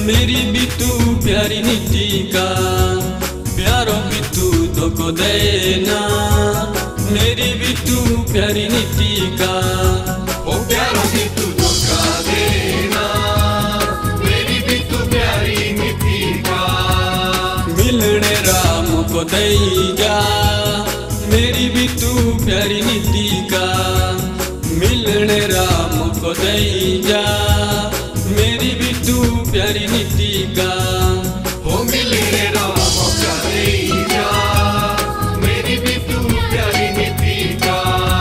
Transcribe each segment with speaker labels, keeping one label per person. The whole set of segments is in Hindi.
Speaker 1: मेरी भी तू प्यारी नीति का, प्यारों भी तू तो को देना। मेरी भी तू प्यारी नीति का,
Speaker 2: ओ प्यारों भी तू धोखा देना। मेरी भी तू प्यारी नीति का,
Speaker 1: मिलने राम को दई जा। मेरी भी तू प्यारी नीति का, मिलने राम को दई जा। मेरी भी तू प्यारी नीति का,
Speaker 2: ओ मिलने राम का दई जा। मेरी भी तू प्यारी नीति का।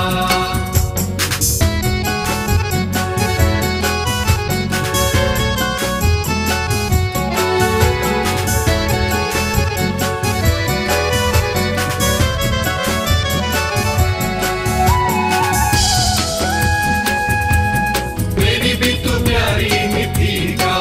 Speaker 2: मेरी भी तू प्यारी नीति का,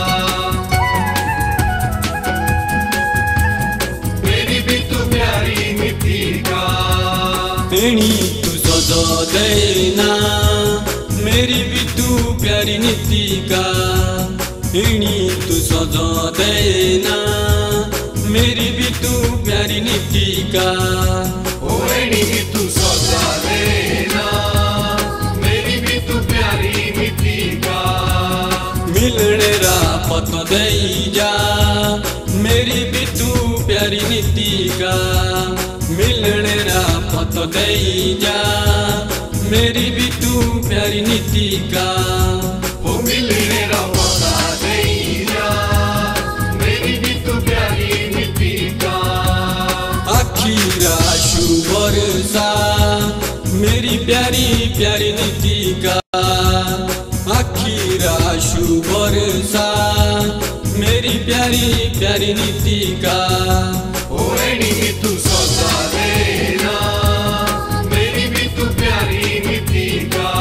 Speaker 2: मेरी भी तू प्यारी नीति का।
Speaker 1: एणी तू सजो देना। मेरी भी तू प्यारी नीति का, एणी तू सजो देना। मेरी भी तू प्यारी नीति का,
Speaker 2: ओ एणी भी तू सजा देना। मेरी भी तू प्यारी नीति का,
Speaker 1: मिलने राह तो दई जा। मेरी भी तू प्यारी नीति का, मिलने राह तो दई जा। मेरी भी तू प्यारी नीति का,
Speaker 2: ओ मिलने रावता दई जा। मेरी भी तू प्यारी नीति का,
Speaker 1: आखिरा शुभरसा। मेरी प्यारी प्यारी नीति का, आखिरा शुभरसा। मेरी प्यारी प्यारी नीति का,
Speaker 2: ओ एणी भी तू सजा देना। मेरी भी तू प्यारी नीति का,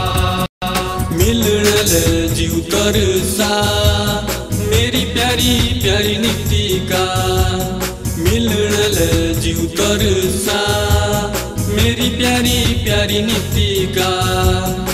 Speaker 1: मिलने जीव तरसा। मेरी प्यारी प्यारी नीति का, मिलने जीव तरसा। मेरी प्यारी प्यारी नीति का।